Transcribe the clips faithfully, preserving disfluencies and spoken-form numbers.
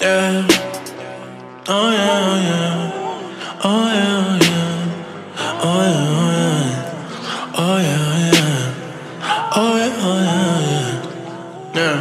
Yeah. Oh yeah, oh yeah. Oh yeah, oh yeah. Oh yeah, oh yeah. Oh yeah, oh yeah. Oh yeah, oh yeah, yeah.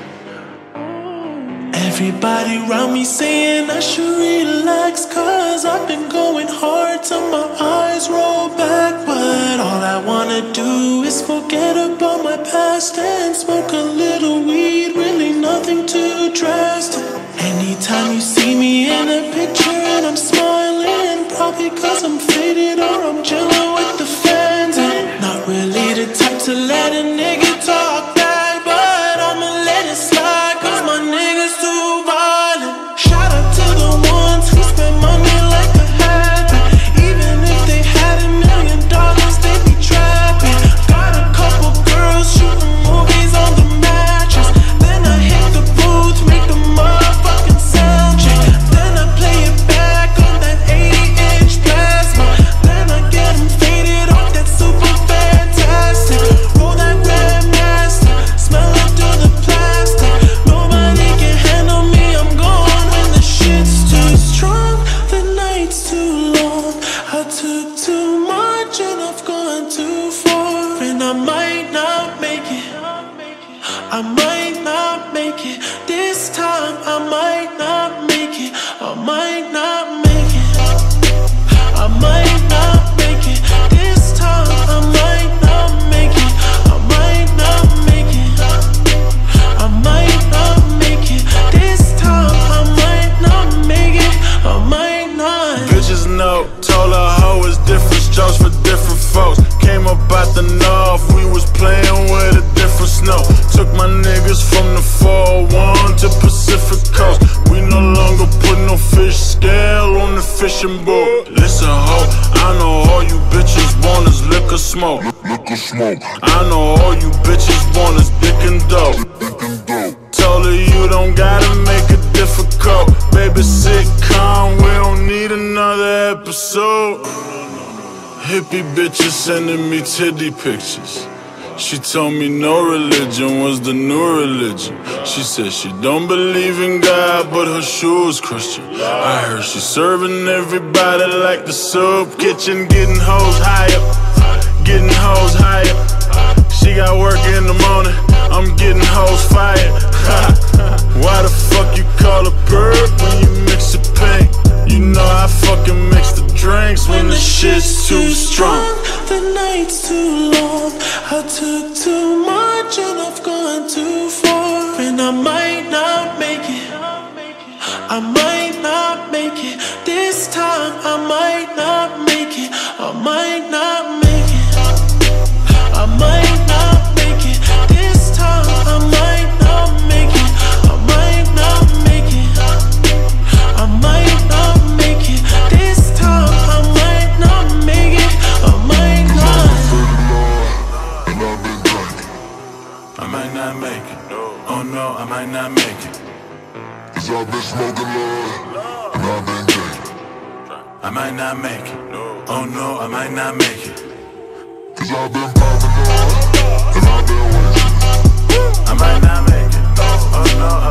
Yeah. Everybody around me saying I should relax, cause I've been going hard till my eyes roll back. But all I wanna do is forget about my past and smoke a little weed, really nothing too drastic. Anytime you see me in a picture and I'm smiling, probably cause I'm faded or I'm chilling with the fans. And not really the type to let a nigga talk back, but I'ma let it slide cause my niggas too violent. Shout out to the ones who spend money like a habit. Even if they had a million dollars, they'd be trapping. Got a couple girls shooting movies on the mattress. Then I hit the booth, make the motherfucking sound check. Then I play it back on that eighty inch plasma. Then I get them faded off that super fantastic. Roll that Grandmaster, smell it through the plastic. Nobody can handle me, I'm gone when the shit's too strong. The night's too long, I took too much and I've gone too far. And I might not make it, I might not make it. This time I might not make it, I might not make it. I might not make it. This time I might not make it, I might not make it. I might not make it. This time I might not make it, I might not. Bitches know, told her hoe it's different strokes for different folks. Came up out the north, we was playing with a different snow. Took my niggas from the four oh one to Pacific Coast. We no longer put no fish scale on the fishing boat. Listen ho, I know all you bitches want is liquor smoke. Liquor smoke. I know all you bitches want is dick and dope. Dick and dope. Told her you don't gotta make it difficult. Baby sitcom, we don't need another episode. Hippie bitches sending me titty pictures. She told me no religion was the new religion. She said she don't believe in God, but her shoes Christian. I heard she serving everybody like the soup kitchen, getting hoes higher, getting hoes higher. She got work in the morning, I'm getting hoes fired. Why the fuck you call her perp when you mix it pink? You know I fucking mix the drinks when the shit's too strong. The night's too long, I took too much and I've gone too far. And I might not make it, I might not make it. This time I might not make it, I might not make it. I might not make it. This time I might not make it, I might not make it. I might not make it. This time I might not make it, I might not. I might not make it. Oh no, I might not make it. Cause I've been smoking love, and I've been drinking. I might not make it. Oh no, I might not make it. Cause I've been popping love, and I've been wasting. I might not make it. Oh no, I